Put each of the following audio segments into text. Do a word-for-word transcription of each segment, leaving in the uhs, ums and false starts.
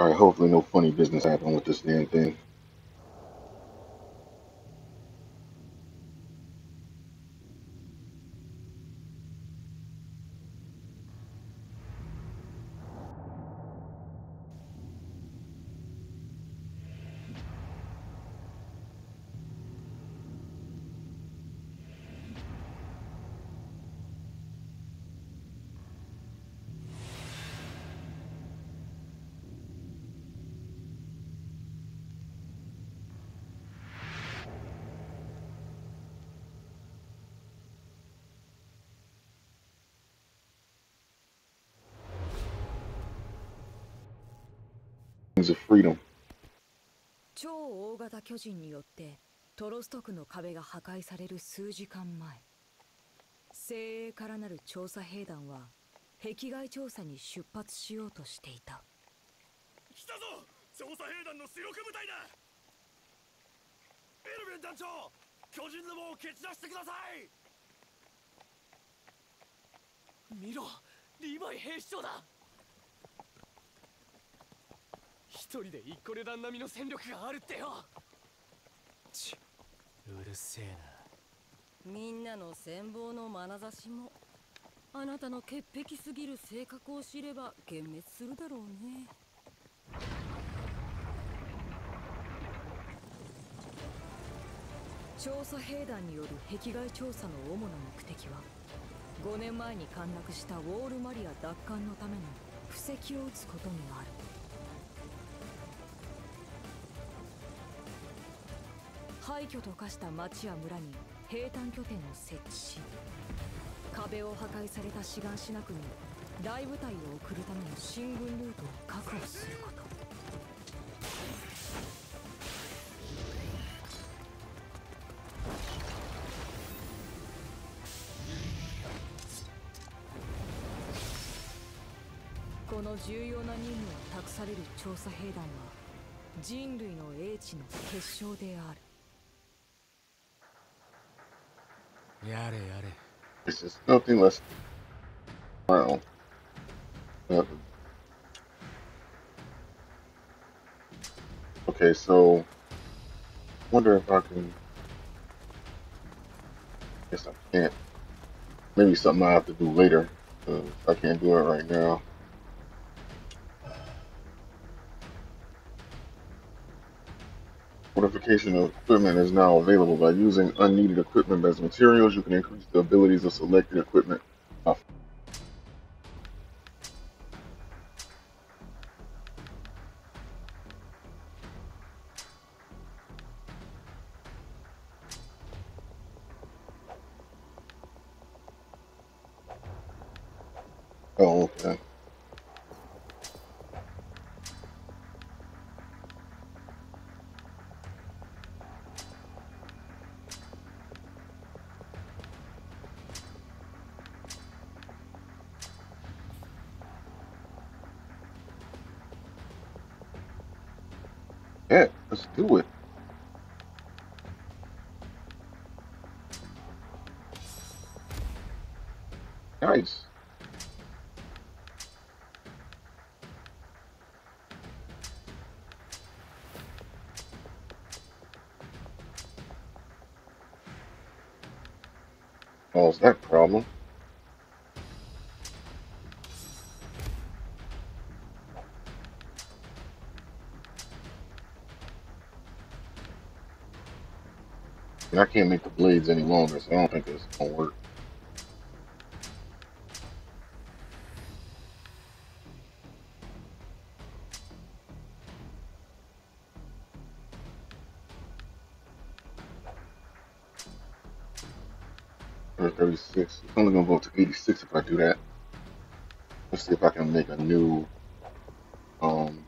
Alright, hopefully no funny business happened with this damn thing. Things of freedom. 超大型巨人によってトロスト区の壁が破壊される数時間前、精鋭からなる調査兵団は壁外調査に出発しようとしていた。 来たぞ、調査兵団の主力部隊だ。エルヴィン団長、巨人どもを蹴散らしてください。見ろ、リヴァイ兵士長だ。一人で一個旅団並みの戦力があるってよ。ち、うるせえな。 みんなの羨望の眼差しもあなたの潔癖すぎる性格を知れば幻滅するだろうね。調査兵団による壁外調査の主な目的は、ごねんまえに陥落したウォールマリア奪還のための布石を打つことにある。廃墟と化した町や村に兵站拠点を設置し、壁を破壊されたシガンシナ区に大部隊を送るための進軍ルートを確保すること。この重要な任務を託される調査兵団は人類の英知の結晶である。 やれやれ。 It's just nothing less around. Uh, Okay, so wonder if I can. Guess I can't. Maybe something I have to do later. Uh, I can't do it right now. Modification of equipment is now available. By using unneeded equipment as materials, you can increase the abilities of selected equipment. Oh, okay. Yeah, let's do it. Nice. Solves that problem. And I can't make the blades any longer, so I don't think this gonna work. thirty-six. It's only gonna go up to eighty-six if I do that. Let's see if I can make a new um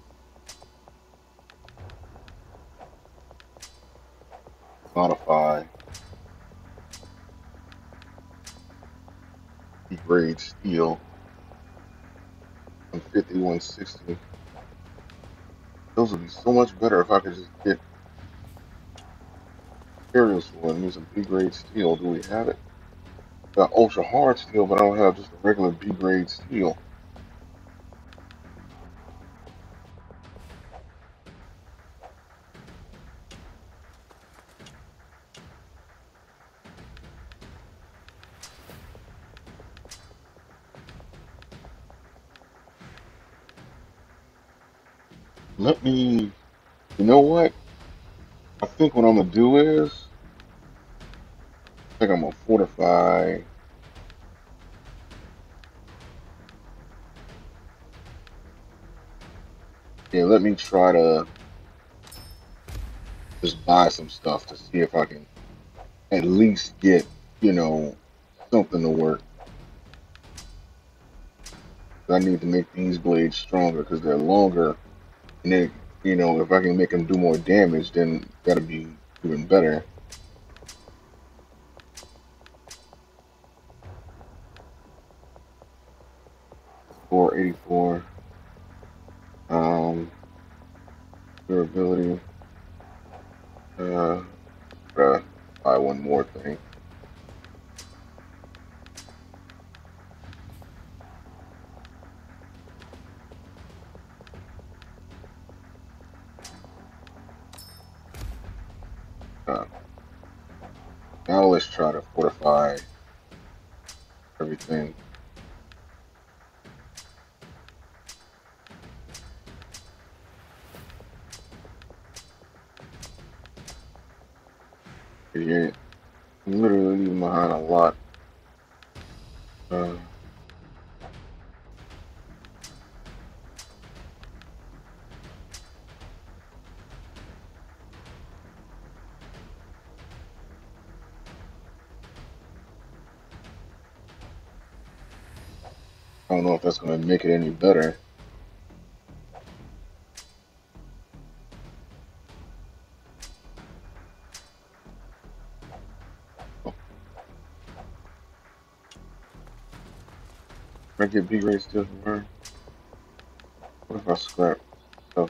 modify B grade steel from fifty to one sixty. Those would be so much better if I could just get materials for it and use some B grade steel. Do we have it? Got ultra hard steel, but I don't have just a regular B grade steel. Let me. You know what? I think what I'm gonna do is. I think I'm gonna fortify. Yeah, let me try to just buy some stuff to see if I can at least get, you know, something to work. I need to make these blades stronger because they're longer, and then, you know, if I can make them do more damage, then that'll be even better. four eighty-four. Um, durability. Uh, uh, buy one more thing. Uh, now let's try to fortify everything. Yeah, I'm literally leaving behind a lot. Uh, I don't know if that's gonna make it any better. Can I get B grade still from her? What if I scrap stuff?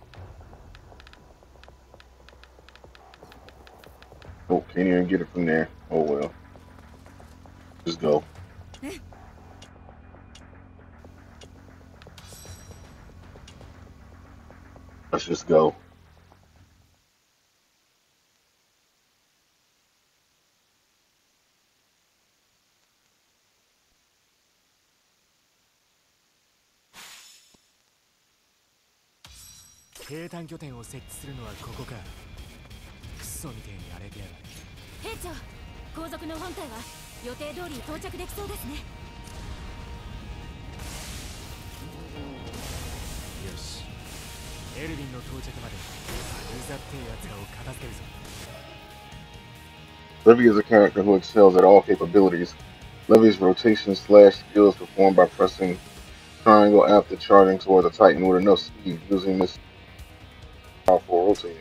Oh, can't even get it from there. Oh well. Just go. Let's just go. Levy is a character who excels at all capabilities. Levy's rotation slash skill is performed by pressing triangle after charging towards a Titan with enough speed, using this powerful rotating.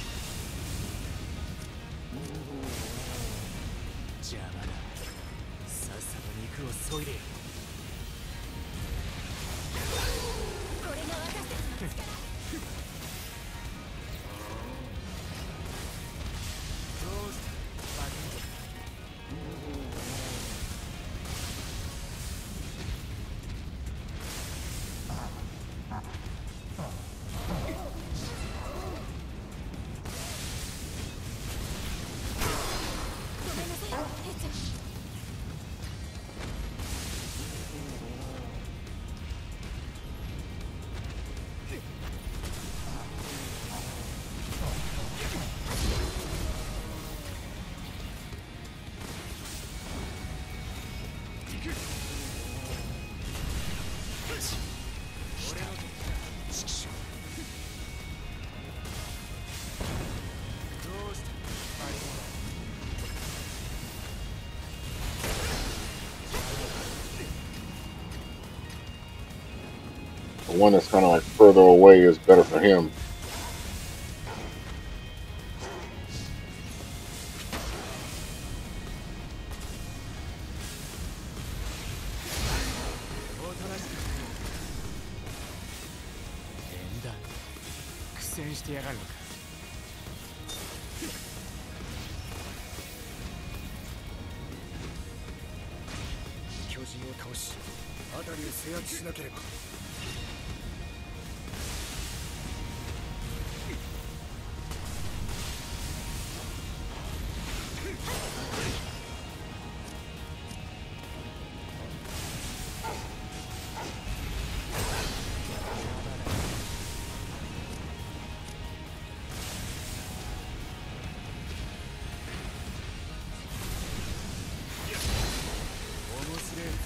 The one that's kind of like further away is better for him.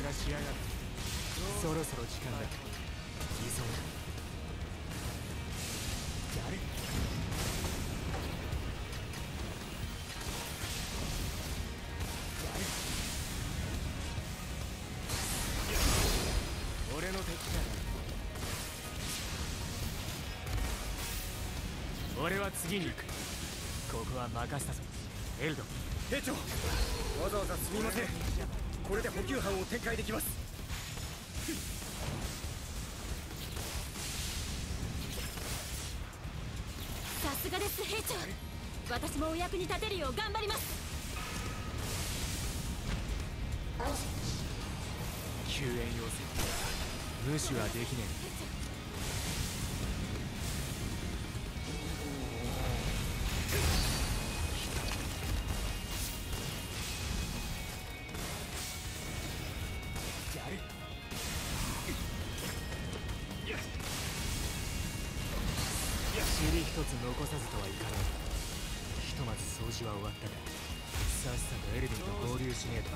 らしやがる。そろそろ時間だ。急げ。やれ。俺の敵だ。俺は次に行く。ここは任せたぞ。エルド。 兵長、わざわざすみません。これで補給班を展開できます。 さすがです兵長。私もお役に立てるよう頑張ります。 救援要請。無視はできねえ。やれ。尻一つ残さずとはいかない。ひとまず掃除は終わったが、さっさとエルヴィンと合流しねえと。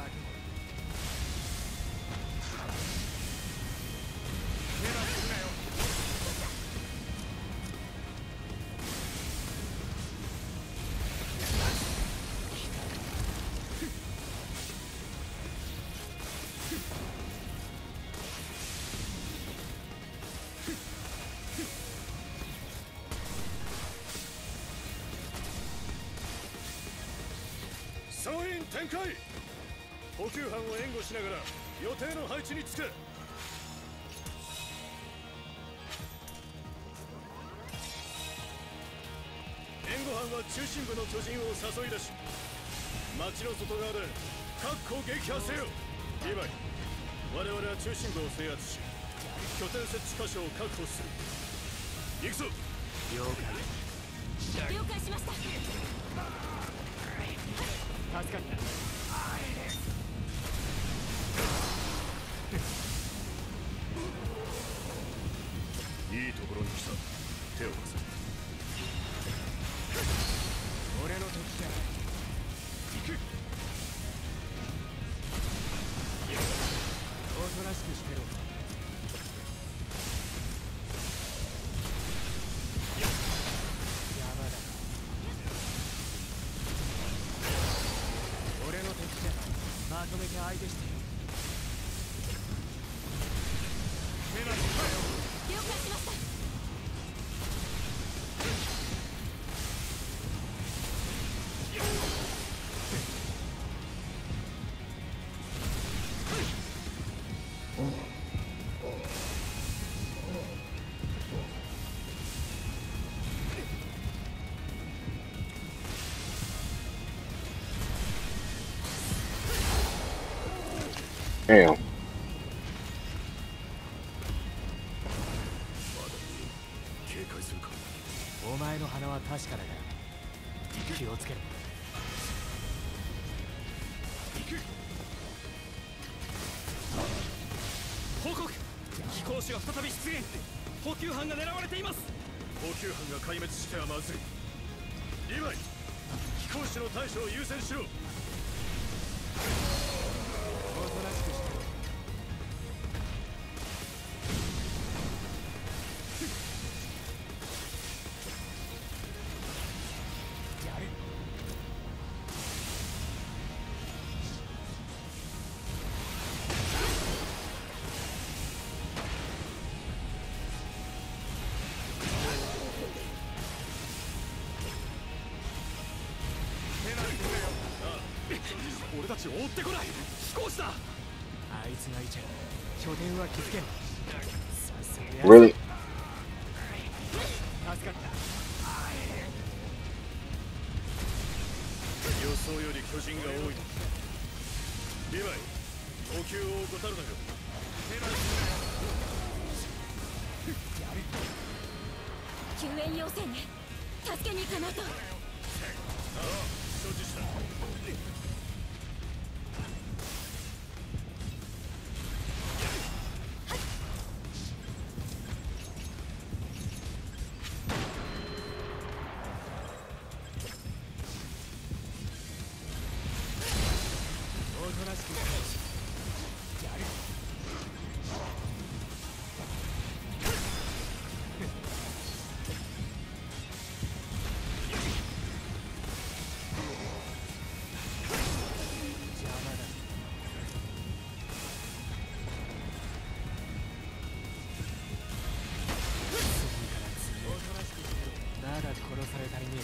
総員展開。補給班を援護しながら予定の配置につく。援護班は中心部の巨人を誘い出し、町の外側で確固撃破せよ。リヴァイ、我々は中心部を制圧し、拠点設置箇所を確保する。行くぞ。 了解。 了解しました。 助かった。 いいところに来た。手を貸せ。 俺の敵だ。行く。おとなしくしてろ。山だ。俺の敵だ。まとめて相手してよ。手なしかよ。 了解しました。 Damn. 警戒するか。 お前の鼻は確かだが、気をつけろ。 報告。飛行士が再び出現。補給班が狙われています。補給班が壊滅してはまずい。リヴァイ、飛行士の対処を優先しろ。 おとなしくしてろ。やれ。 俺たちを追ってこない。飛行士だ。 あいつがいちゃ拠点は築けん。さっさとやる。 Really? 助かった。 予想より巨人が多い。リヴァイ、補給を怠るなよ。 救援要請ね。助けに行かないと。 ああ、承知した。 おとなしくしてろ。やる。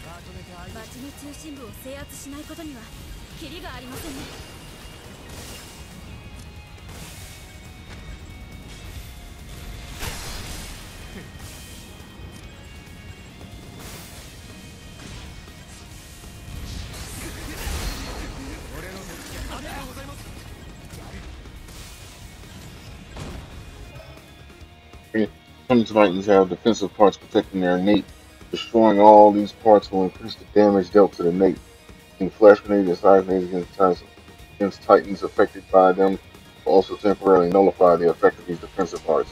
町の中心部を制圧しないことにはキリがありませんね。 Some Titans have defensive parts protecting their Nate. Destroying all these parts will increase the damage dealt to the Nate. Using flash grenades and side grenades against Titans, against Titans affected by them will also temporarily nullify the effect of these defensive parts.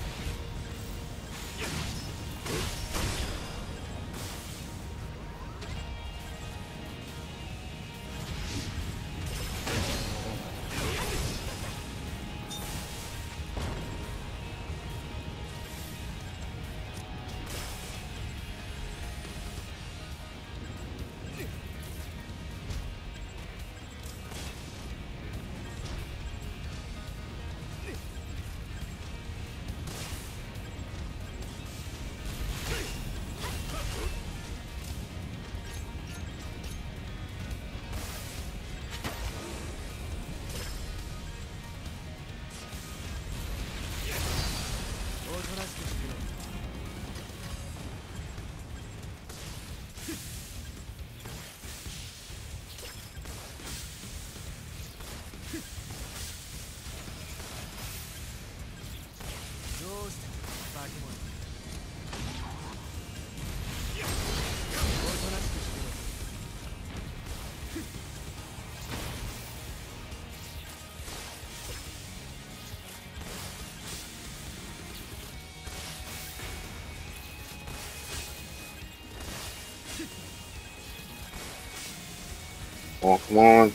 Oh, come on.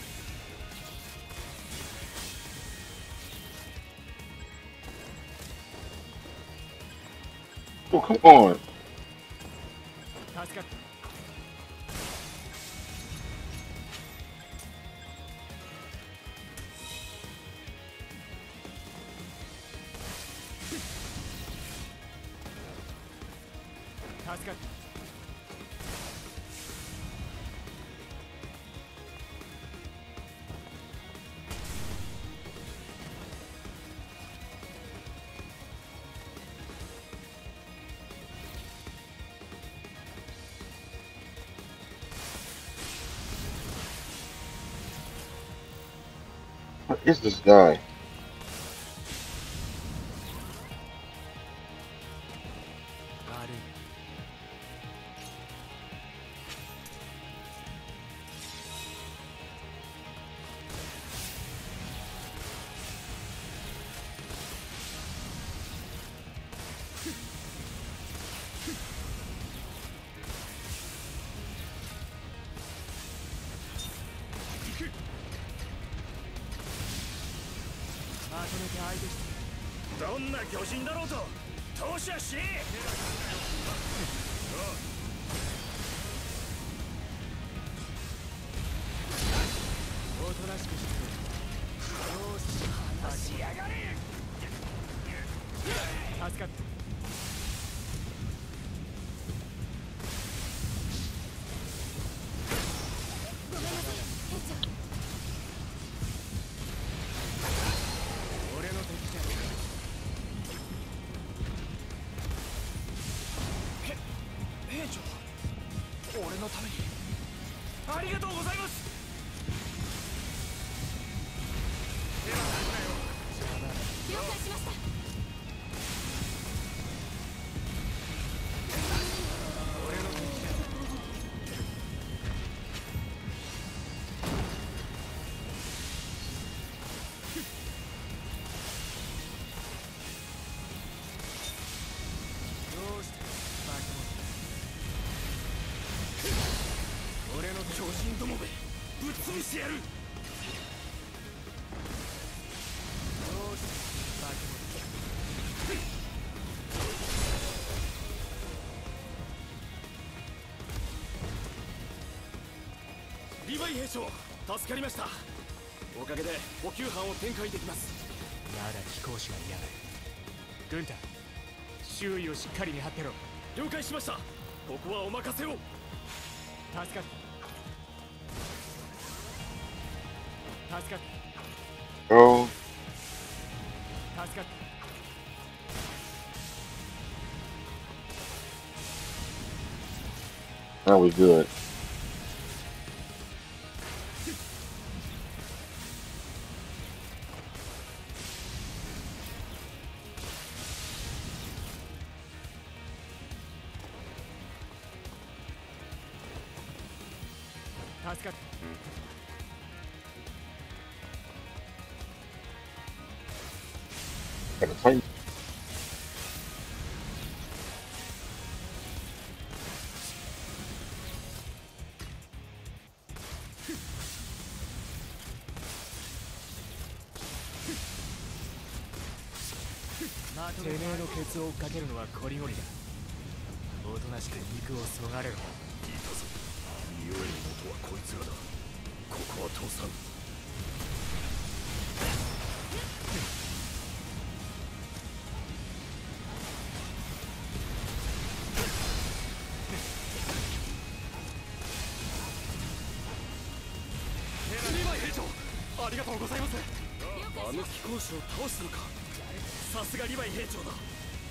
Oh, come on. What is this guy? 相手してどんな巨人だろうと投射しおとなしくしてよし仕上がれ助かった俺のためにありがとうございます了解しました俺の敵だどうしてバカ者俺の巨人どもめぶっ潰してやるどうしてバカ者リヴァイ兵長助かりましたおかげで補給班を展開できますまだ飛行士がいやがる軍隊周囲をしっかり見張ってろ了解しましたここはお任せを助かった助かった Bro, 助かった now we good. 助かった Gotta tighten. てめえのケツを追っかけるのはコリゴリだ。おとなしく肉をそがれろ。 いたぞ。匂いの元はこいつらだ。ここは倒産。 リヴァイ兵長、ありがとうございます。 あの貴公子を倒すのか。さすがリヴァイ兵長だ。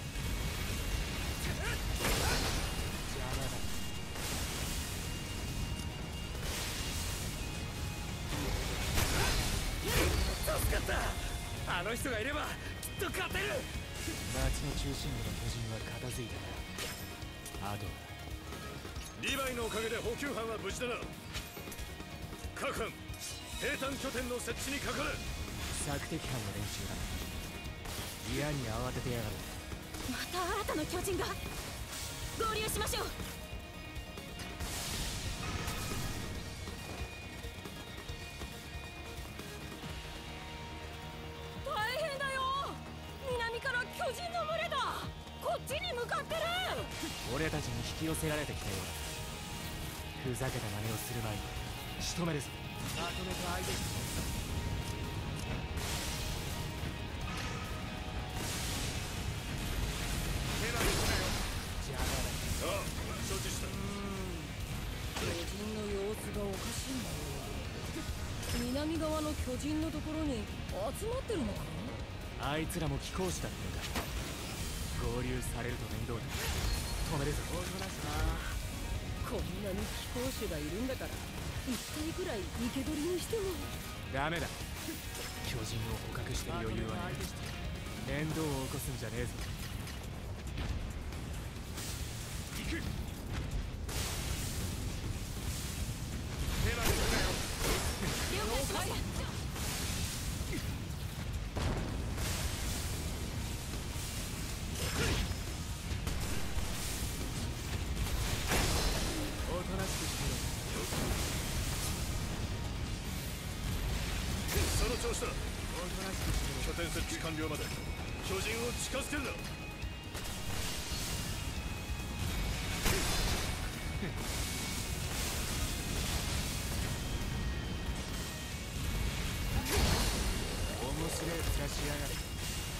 助かった。あの人がいればきっと勝てる。 町の中心部の巨人は片付いたな。あとはリヴァイのおかげで補給班は無事だな。各班兵站拠点の設置にかかる。 索敵班の練習だ。嫌に慌ててやがる。 また新たな巨人が。合流しましょう。大変だよ。南から巨人の群れだ。こっちに向かってる。 俺たちに引き寄せられてきたようだ。ふざけた真似をする前に仕留めるぞ。まとめて相手してああ、承知した。 巨人の様子がおかしいな。南側の巨人のところに集まってるのか。 あいつらも貴公子だったのか。合流されると面倒だ。止めるぞ。おとなしな。 こんなに貴公子がいるんだから一体くらい生け捕りにしても。 ダメだ。巨人を捕獲してる余裕はない。面倒を起こすんじゃねえぞ。行く。手番するなよ。 了解しました。 おとなしくしてろ。 その調子だ。 おとなしくしてろ。 拠点設置完了まで巨人を近づけるな。 面白い面しやがれ。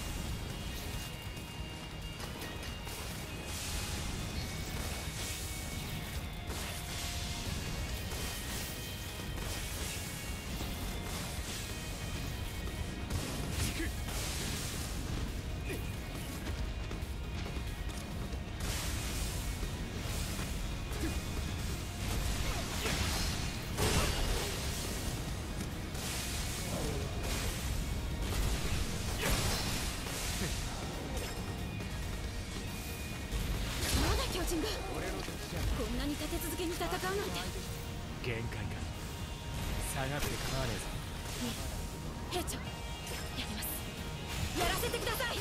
まだ巨人が。こんなに立て続けに戦うなんて。 限界か。下がって構わねえぞ。 兵長、やります。やらせてください。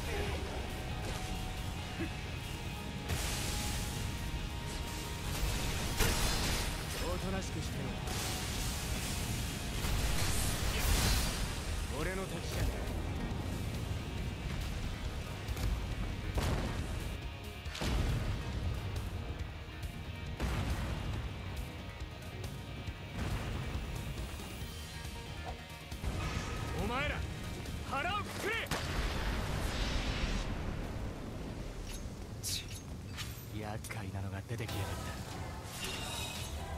おとなしくしてろ。俺の敵じゃねえ。お前ら腹をくくれ。ち、厄介なのが出てきやがった。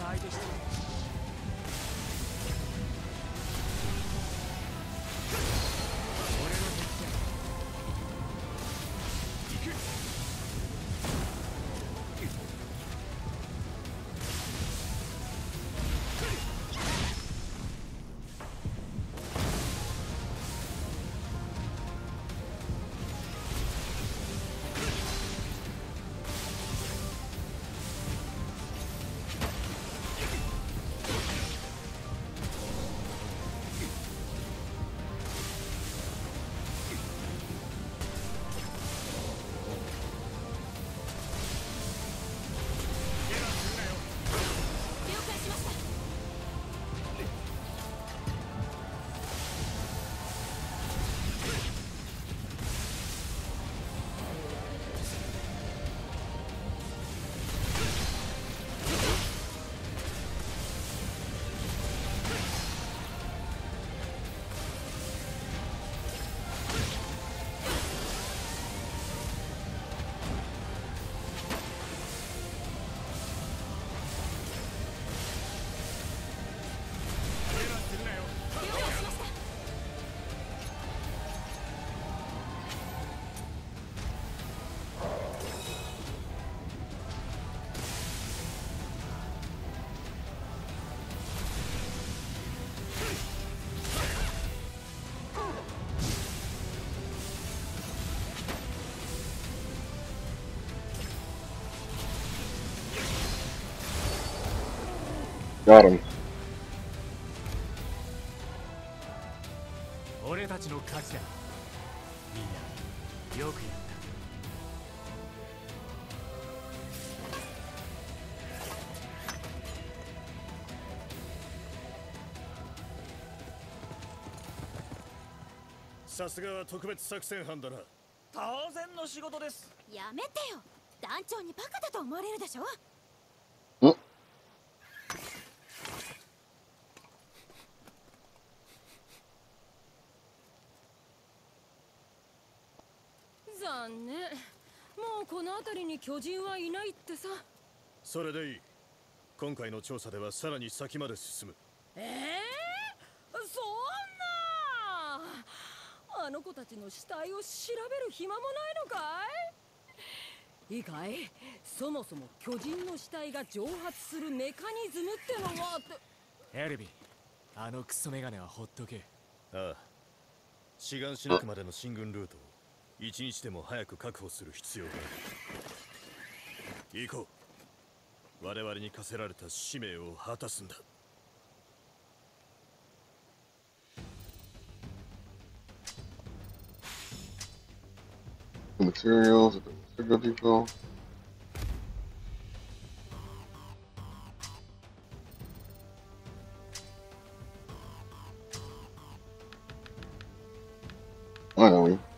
相手してる。俺の敵だ。行く。 了解しました。了解しました。 Got him. 俺たちの勝ちだ。みんなよくやった。 さすがは特別作戦班だな。 当然の仕事です。 やめてよ。団長にバカだと思われるでしょ。残念。もうこの辺りに巨人はいないってさ。 それでいい。今回の調査ではさらに先まで進む。 ええー、そんな。あの子たちの死体を調べる暇もないのかい。いいかい。そもそも巨人の死体が蒸発するメカニズムってのはって。 エルヴィン、あのクソメガネはほっとけ。 ああ、志願しなくまでの進軍ルートを一日でも早く確保する必要がある。行こう。我々に課せられた使命を果たすんだ。 Materials at the Material Depot. Finally.